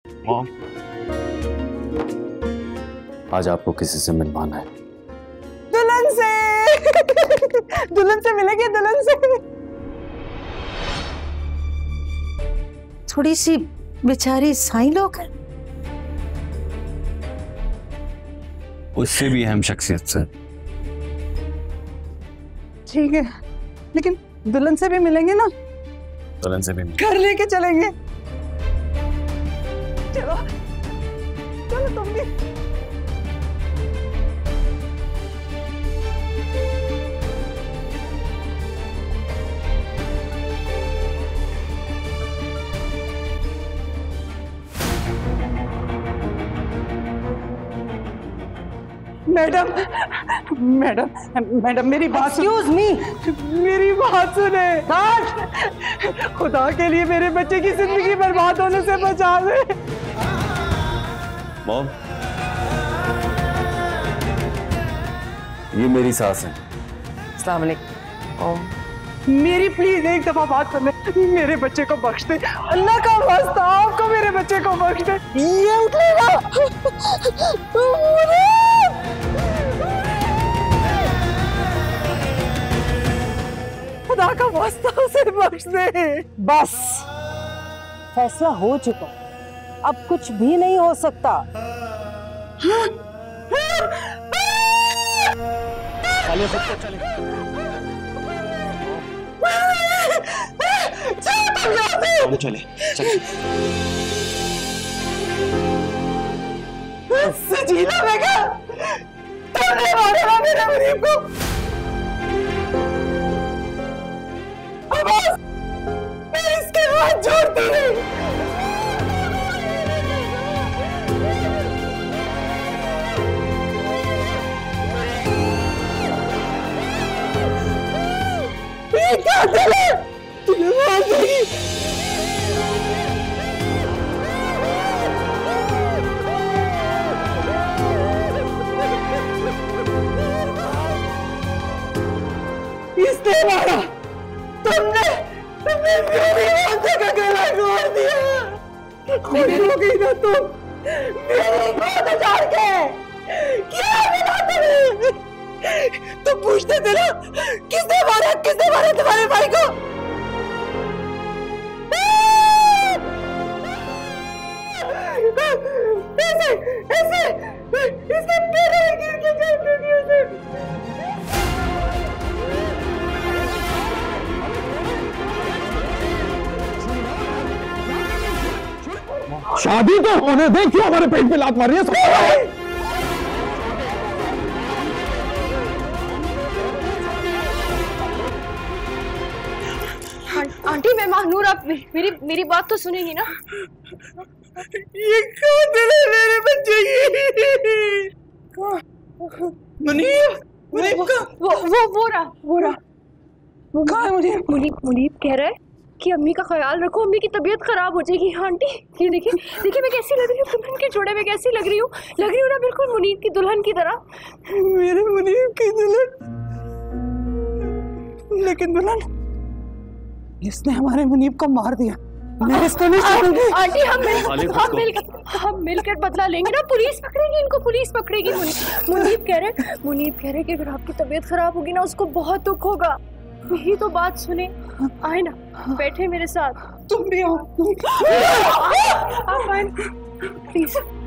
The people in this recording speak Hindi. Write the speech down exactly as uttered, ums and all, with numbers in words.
मॉम, आज आपको किसी से मिलवाना है। दुल्हन से दुल्हन से मिलेंगे, दुल्हन से। थोड़ी सी बेचारी साईं लोग है, उससे भी अहम शख्सियत से। ठीक है, लेकिन दुल्हन से भी मिलेंगे ना? दुल्हन से भी घर लेके चलेंगे। चलो चलो तुम भी। मैडम मैडम मैडम मेरी बात, एक्सक्यूज मी, मेरी बात सुने। खुदा के लिए मेरे बच्चे की जिंदगी बर्बाद होने से बचा दे। मॉम, ये मेरी सास है। अस्सलाम वालेकुम। मेरी प्लीज एक दफा बात सुन ले, मेरे बच्चे को बख्श दे। अल्लाह का वास्ता आपको मेरे बच्चे को बख्श दे। ये उठेगा। खुदा का वास्ता उसे बख्श दे। बस फैसला हो चुका, अब कुछ भी नहीं हो सकता। चलिए सबको चलिए। हम चले चलिए। सजीला बेगा, तुमने मारा मेरे गरीब को। अब मैं इसके हाथ जोड़ती नहीं। ये क्या दिल है? तुझे मार देगी। इसने मारा, तुमने तुमने मेरी माता का गला तोड़ दिया। खुद हो गई ना तुम, मेरी गोद उजाड़ के। क्या मिला तुम्हें? तुम पूछते थे ना किसने मारा, किसने मारा तुम्हारे भाई को? ऐसे ऐसे इसके पैरों में गिर के जाते थे उसे। शादी तो होने दे, क्यों हमारे पेट पे लात मारी है? आंटी मैं महानूर, आप मेरी मेरी बात तो सुनेंगी ना? ये कौन दिल है मेरे बच्चे की? मुनीब, मुनीब का वो वो वो रहा वो रहा वो कहाँ है? मुनीब मुनीब मुनीब कह रहा है कि अम्मी का ख्याल रखो, अम्मी की तबीयत खराब हो जाएगी। आंटी ये देखिए देखिए मैं कैसी लग रही हूँ, दुल्हन के जोड़े में कैसी लग रही हूँ, लग रही हूँ ना बिल्कुल मुनीब की दुल्हन की तरह। मेरे मुनीब की दुल्हन। लेकिन दुल्हन, इसने हमारे मुनीब को मार दिया। मैं इसको नहीं छोड़ूंगी। आंटी हम मिल हम मिलकर हम मिलकर बदला लेंगे ना। पुलिस पकड़ेगी इनको, पुलिस पकड़ेगी। मुनीब कह रहे मुनीब कह रहे कि अगर आपकी तबीयत खराब होगी ना उसको बहुत दुख होगा। यही तो बात सुने, आए ना, बैठे मेरे साथ। तुम भी आओ। आप आए प्लीज।